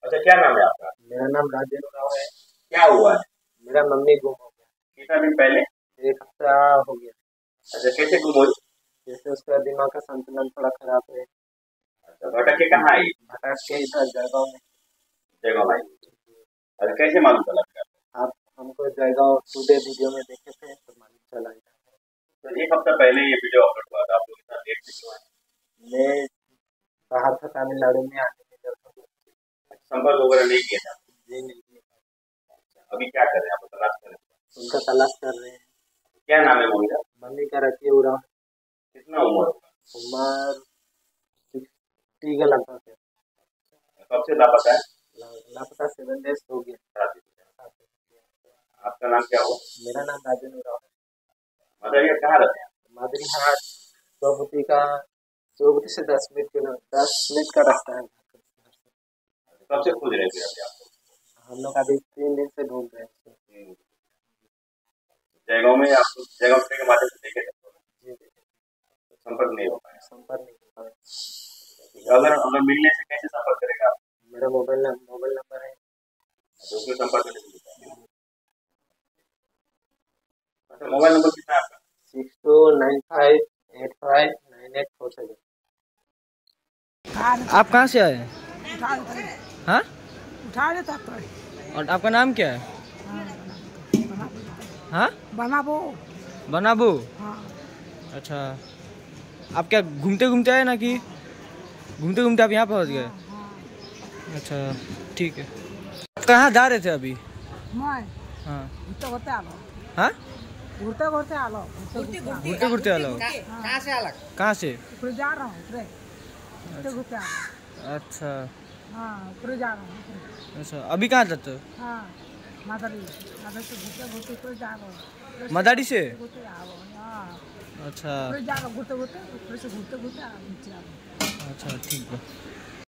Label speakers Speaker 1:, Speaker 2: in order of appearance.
Speaker 1: अच्छा, क्या नाम है आपका?
Speaker 2: मेरा नाम राजेंद्र राव है।
Speaker 1: क्या हुआ है?
Speaker 2: मेरा मम्मी गुम हो गया।
Speaker 1: कितना दिन पहले?
Speaker 2: 1 हफ्ता हो गया।
Speaker 1: अच्छा, कैसे गुम हुई?
Speaker 2: जैसे उसका दिमाग का संतुलन थोड़ा खराब है।
Speaker 1: अच्छा, भटक के कहाँ आई?
Speaker 2: भटक के इधर जयगांव में।
Speaker 1: जगह आई। अच्छा, कैसे मालूम चला फिर आपको?
Speaker 2: आप हमको जयगांव टुडे वीडियो में देखे थे तो मालूम चला।
Speaker 1: तो एक हफ्ता पहले ये वीडियो अपलोड हुआ था, आप लोग इतना लेट से क्यों आए?
Speaker 2: मैं बाहर था, तमिलनाडु में आने में डर था।
Speaker 1: संपर्क वगैरह नहीं किया था?
Speaker 2: जी नहीं।
Speaker 1: अभी क्या कर रहे हैं, आप तलाश कर रहे हैं?
Speaker 2: उनका तलाश कर रहे हैं।
Speaker 1: क्या नाम है मम्मी का?
Speaker 2: मम्मी का रखिए उड़ा।
Speaker 1: कितना उम्र होगा?
Speaker 2: उम्र 60 के लगभग है।
Speaker 1: कब से लापता है?
Speaker 2: लापता 7 डेज हो गया।
Speaker 1: आपका नाम क्या हुआ?
Speaker 2: मेरा नाम राजेंद्र राव है।
Speaker 1: मतलब ये कहाँ रहते हैं?
Speaker 2: मादरी हाट चौबती का, चौबती से 10 मिनट का रास्ता है।
Speaker 1: कब से खोज रहे थे अभी आप लोग?
Speaker 2: हम लोग अभी 3 दिन से ढूंढ रहे हैं।
Speaker 1: जयगांव में आप लोग जयगांव ट्रेन के माध्यम से देखे थे तो
Speaker 2: जी जी।
Speaker 1: संपर्क नहीं हो पाया?
Speaker 2: संपर्क नहीं हो पाया।
Speaker 1: अगर अगर मिलने से कैसे संपर्क करेगा आप?
Speaker 2: मेरा मोबाइल नंबर है।
Speaker 1: तो उसमें संपर्क करने से मिलता है। अच्छा, मोबाइल नंबर कितना है आपका?
Speaker 2: 6295859847।
Speaker 3: आप कहाँ से आए? हाँ,
Speaker 4: उठा लेता तो।
Speaker 3: और आपका नाम क्या है? हाँ,
Speaker 4: बनाबो।
Speaker 3: बनाबू।
Speaker 4: हाँ।
Speaker 3: अच्छा, आप क्या घूमते घूमते आए ना कि घूमते घूमते आप यहाँ पहुँच गए? अच्छा, ठीक है। आप कहाँ जा रहे थे अभी?
Speaker 4: मैं
Speaker 3: हाँ
Speaker 4: घूरते घूरते आलो।
Speaker 3: हाँ,
Speaker 4: घूरते घूरते आलो।
Speaker 3: घूमते घूमते आलो।
Speaker 4: कहाँ से आलो?
Speaker 3: कहाँ से?
Speaker 4: ऊपर जा रहा हूँ ऊपर। घूरते घूरते आलो।
Speaker 3: अच्छा
Speaker 4: हाँ, ऊपर जा रहा हूँ ऊपर।
Speaker 3: अच्छा, अभी कहाँ जाते हो?
Speaker 4: हाँ, मादरी से घूरते घूरते ऊपर जा रहा हूँ।
Speaker 3: मदारी से?
Speaker 4: घूरते आ रहा हूँ। हाँ,
Speaker 3: अच्छा
Speaker 4: ऊपर जा रहा हूँ घूरते घूरते, ऊपर से घूरते घूरते नीचे आ रहा हूँ।
Speaker 3: अच्छा, ठीक है।